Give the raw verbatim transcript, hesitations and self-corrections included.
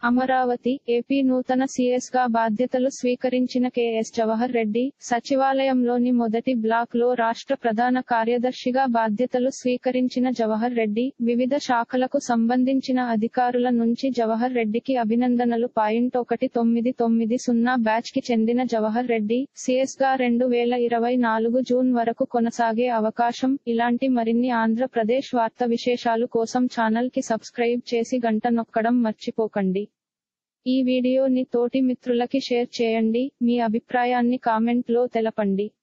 Amaravati, AP నూతన CS గా బాధ్యతలు స్వీకరించిన కెఎస్ జవహర్ రెడ్డి, సచివాలయంలోని మొదటి బ్లాక్ లో రాష్ట్ర ప్రధాన కార్యదర్శిగా బాధ్యతలు స్వీకరించిన జవహర్ రెడ్డి, వివిధ శాఖలకు సంబంధించిన అధికారుల నుంచి జవహర్ రెడ్డికి అభినందనలు. పాయింట్ ఒకటి తొమ్మిది తొమ్మిది సున్నా బ్యాచ్ కి చెందిన జవహర్ రెడ్డి, సీఎస్ గా రెండు వేల ఇరవై నాలుగు జూన్ వరకు కొనసాగే అవకాశం. ఇలాంటి మరిన్ని ఆంధ్రప్రదేశ్ వార్త విశేషాలు కోసం ఛానల్ కి సబ్స్క్రైబ్ చేసి గంట నొక్కడం మర్చిపోకండి. ఈ వీడియోని తోటి మిత్రులకి షేర్ చేయండి. మీ అభిప్రాయాన్ని కామెంట్ లో తెలపండి.